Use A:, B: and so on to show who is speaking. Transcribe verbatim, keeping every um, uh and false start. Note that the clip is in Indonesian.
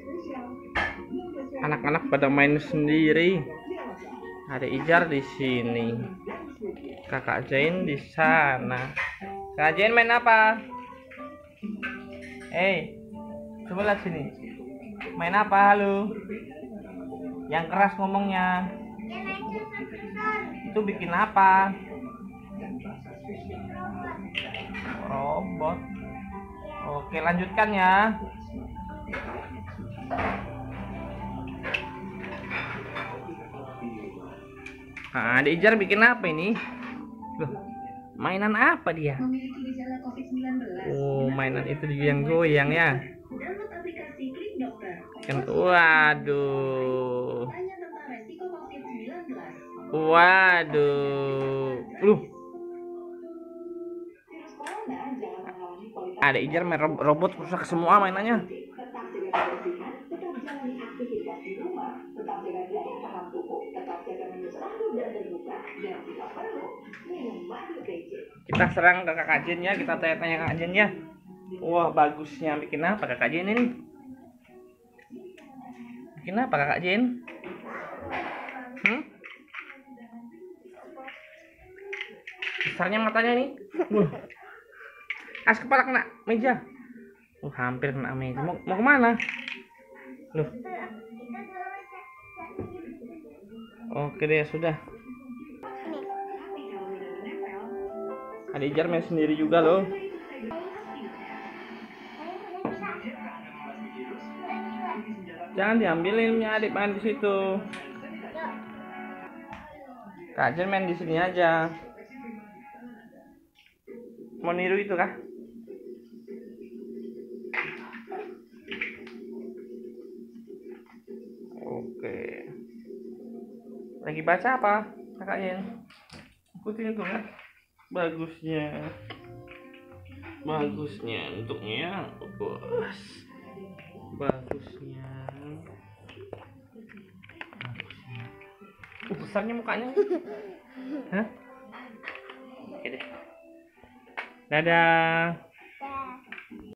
A: Anak-anak pada main sendiri. Ada Ijar di sini, Kakak Zain di sana. Kak Zain main apa? Eh, hey, coba lihat sini. Main apa, halo? Yang keras ngomongnya. Itu bikin apa? Robot. Oke, lanjutkan ya. Nah, Adik Ijar bikin apa ini? Loh, mainan apa dia? Oh, mainan itu yang goyang ya. Kan, waduh. Waduh. Loh. Adik Ijar main robot rusak semua mainannya. Kita serang ke Kakak Jen ya, kita tanya-tanya Kakak Jen ya. Wah, bagusnya bikin apa Kakak Jen ini? Bikin apa Kakak Jen? Hmm? Besarnya matanya nih. Wuh. As kepala kena meja. Uh, hampir kena meja. Mau, mau kemana? Loh. Oke deh, sudah. Adik Ijar main sendiri juga loh. Jangan diambilin punya adik main di situ. Kak Jen main di sini aja. Mau niru itu kah? Oke. Lagi baca apa Kakak Jen? Ikutin itu kan. Bagusnya. Bagusnya untuknya bos. Bagusnya. Bagusnya. Uh, besarnya mukanya. Hah? Oke deh. Dadah.